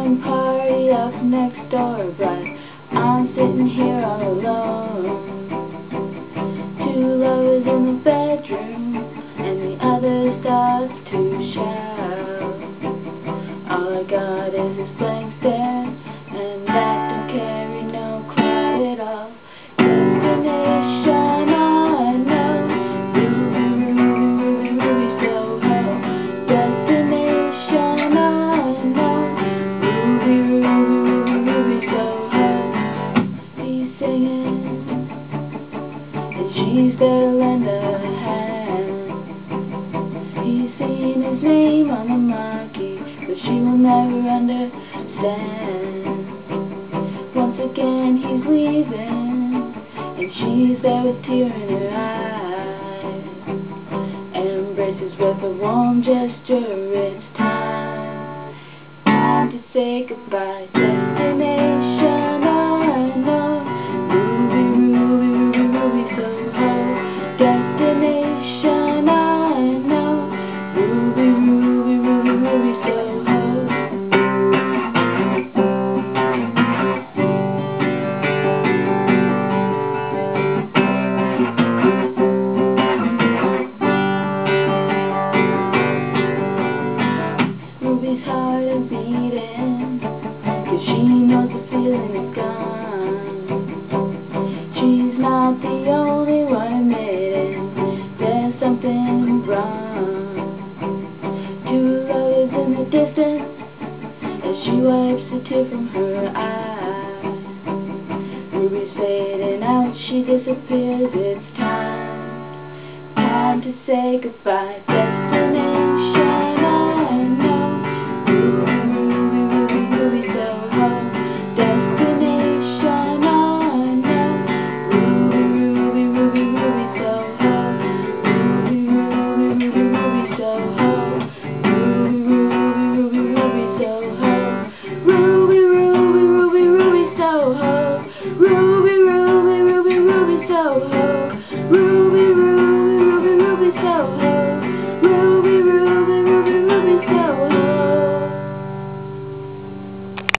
having a party up next door, but I'm sitting here all alone. Two lovers in the bedroom, and the other starts to shout. All I got is this blank stare, and that don't carry no cloud at all. Destination unknown, Ruby, Ruby, Ruby, Soho. Destination unknown, Ruby, Ruby, Ruby, Soho. He's singing, and she's there to lend a hand. He's seen his name on the marquee, but she will never understand. Once again he's leaving, and she's there with tear in her eye. Embraces with a warm gesture. It's time to say goodbye. Destination unknown, Ruby, Ruby, Ruby, Ruby, Soho. Destination unknown, Ruby, Ruby, Ruby, Ruby, Soho. Ruby's heart is beating, 'cause she knows the feeling is gone. She's not the only one admitting there's something wrong. Two lovers in the distance, as she wipes a tear from her eye. Ruby's fading out, she disappears. It's time to say goodbye.